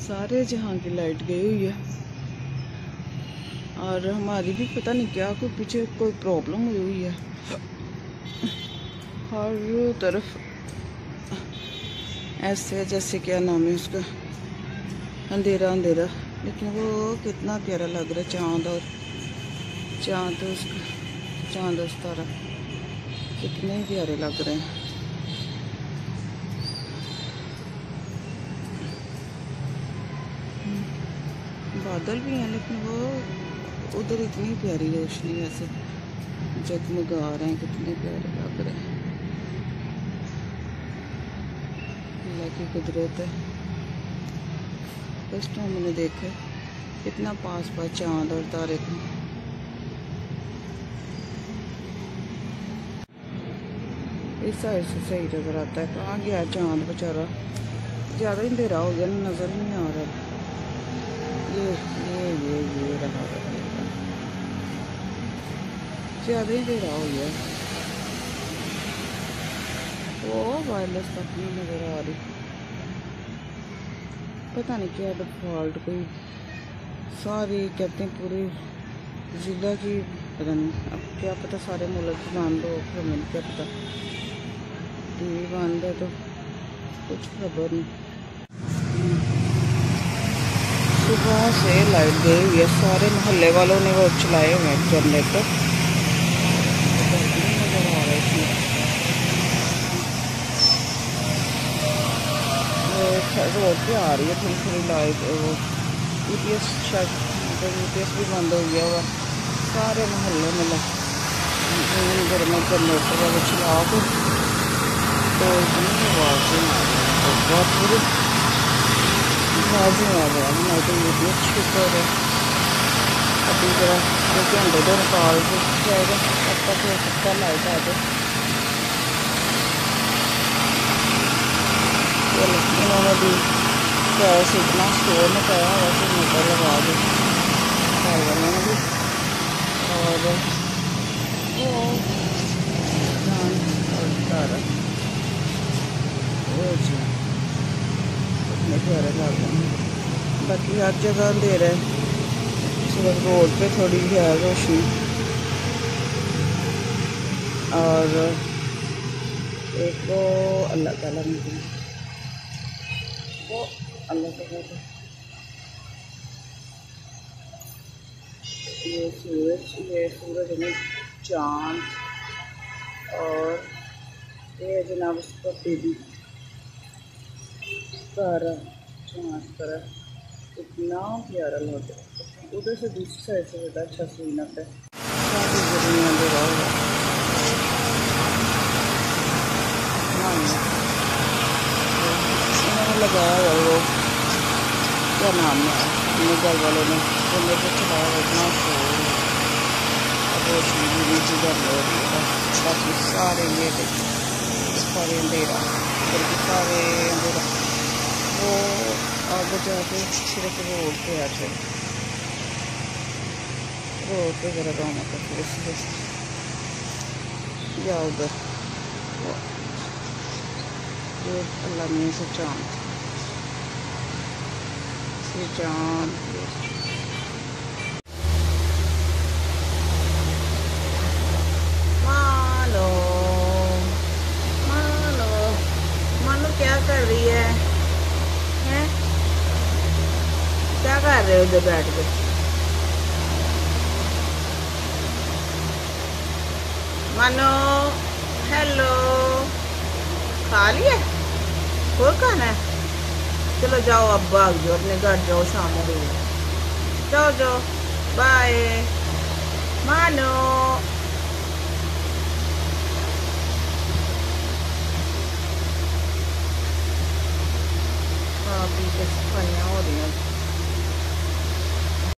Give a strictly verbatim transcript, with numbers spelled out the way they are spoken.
सारे जहाँ की लाइट गई हुई है और हमारी भी पता नहीं क्या कोई पीछे कोई प्रॉब्लम हुई हुई है। हर तरफ ऐसे जैसे क्या नाम है उसका, अंधेरा अंधेरा, लेकिन वो कितना प्यारा लग रहा है। चाँद और चाँद उसका चाँद और तारा कितने प्यारे लग रहे हैं। बादल भी हैं लेकिन वो उधर इतनी प्यारी रोशनी ऐसे जगमगा रहे हैं, कितने प्यारे लग रहे हैं। अल्लाह की कुदरत है। फर्स्ट टाइम मैंने देखा कितना पास पास चाँद और तारे थे। इस साइड से सही नजर आता है। कहाँ गया चाँद बेचारा, ज़्यादा ही अंधेरा हो गया, नज़र नहीं आ रहा। ये ये ये ये रहा ज़्यादा ही अंधेरा हो गया। वो वायरलेस तक नहीं नज़र आ रही। पता नहीं क्या डिफॉल्ट कोई सारी कहते हैं पूरी ज़िला की, पता नहीं अब क्या पता सारे मुल्क बंद हो, हमें क्या पता। टीवी बंद है तो कुछ खबर नहीं। सुबह से लाइट गई हुई है, सारे मोहल्ले वालों ने वो चलाए हुए हैं जनरेटर। नजर आ रहा है इसमें रोड पे आ रही है थोड़ी थोड़ी लाइट। वो यूपीएस शायद मतलब यूपीएस भी बंद हो गया हुआ। सारे मोहल्ले में घर में जनरेटर वाले चला के तो इतनी आवाज़ें आ रही है, बहुत बुरी आवाज़ें आ रही है। तो यूपीएस शुक्र है अभी जरा दो घंटे तो निकाल के जाएगा, तब तक हो सकता लाइट आ जाए। इन्होंने भी गैस इतना स्टोर में पाया हुआ कि मोटर लगा दी घर वालों ने भी। और वो जान और तारा वो जी इतने प्यारे लग रहे हैं। बाकी हर जगह अंधेरा है, सिर्फ रोड पे थोड़ी है रोशनी। और एक वो अल्लाह ताला ने वो अल्लाह ताला का ये सूरज, ये सूरज में चाँद और ये जनाब उसका बेबी तारा, चाँद तारा इतना प्यारा लग रहा है। उधर से दूसरी साइड से ज़्यादा अच्छा सीन आता है। काफ़ी ज़रूरी अंधेरा हुआ लगाया हुआ वो क्या नाम है अपने घर वालों ने जनरेटर चलाया हुआ, इतना शोर अब रोशनी भी नीचे घर हो रही है। बाकी सारे ये सारे अंधेरा, बल्कि सारे अंधेरा। वो आगे जाके सिर्फ रोड पे आ जाए, रोड पे ज़रा रौनक है फिर इसलिए या उधर ये अल्लाह ने से चाँद से चाँद मानो मानो मानो क्या कर रही है, हैं? क्या कर रहे हो उधर बैठ के? मानो हेलो, खा लिया और खाना है? चलो जाओ अब भाग जाओ अपने घर जाओ, शाम हो गई, जाओ जाओ बाय मानो।